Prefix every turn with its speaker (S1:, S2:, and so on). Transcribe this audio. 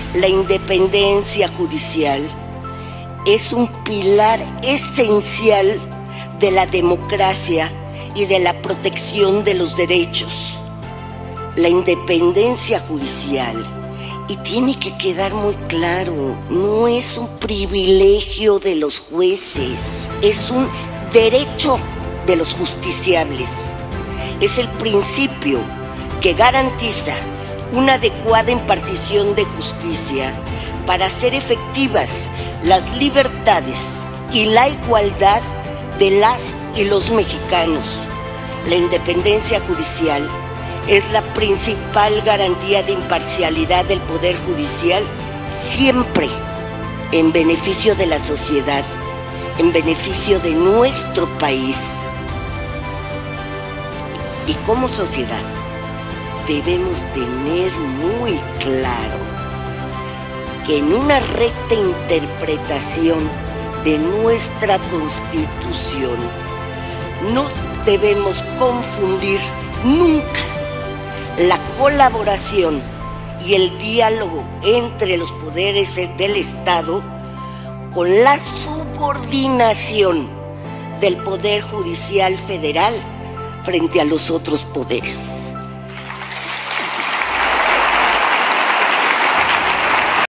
S1: La independencia judicial es un pilar esencial de la democracia y de la protección de los derechos. La independencia judicial, y tiene que quedar muy claro, no es un privilegio de los jueces, es un derecho de los justiciables. Es el principio que garantiza una adecuada impartición de justicia para hacer efectivas las libertades y la igualdad de las y los mexicanos. La independencia judicial es la principal garantía de imparcialidad del Poder Judicial, siempre en beneficio de la sociedad, en beneficio de nuestro país. Y como sociedad debemos tener muy claro que en una recta interpretación de nuestra Constitución no debemos confundir nunca la colaboración y el diálogo entre los poderes del Estado con la subordinación del Poder Judicial Federal frente a los otros poderes.